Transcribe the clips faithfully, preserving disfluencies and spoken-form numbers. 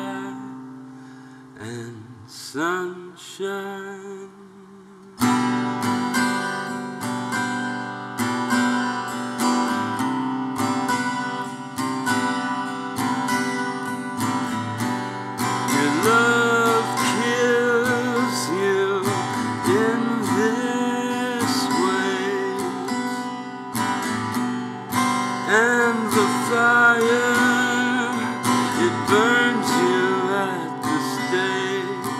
sky and sunshine. Your love kills you in this way, and the fire, it burns you at the stake.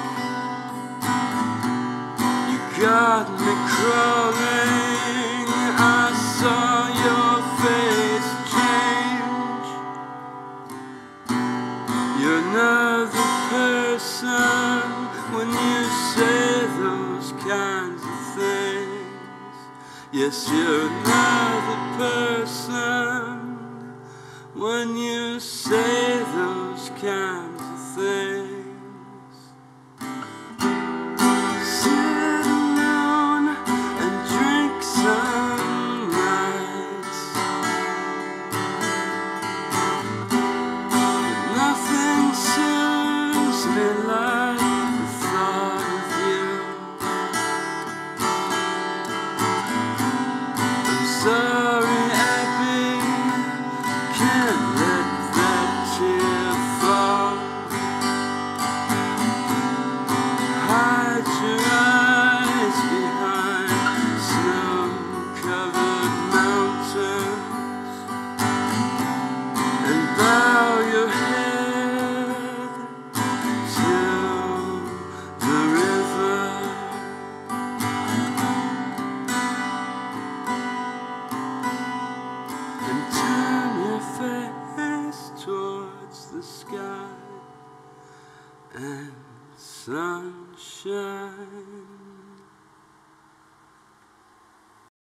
You got me crawling, I saw your face change. You're another person when you say those kinds of things. Yes, you're another person when you say those kinds of things.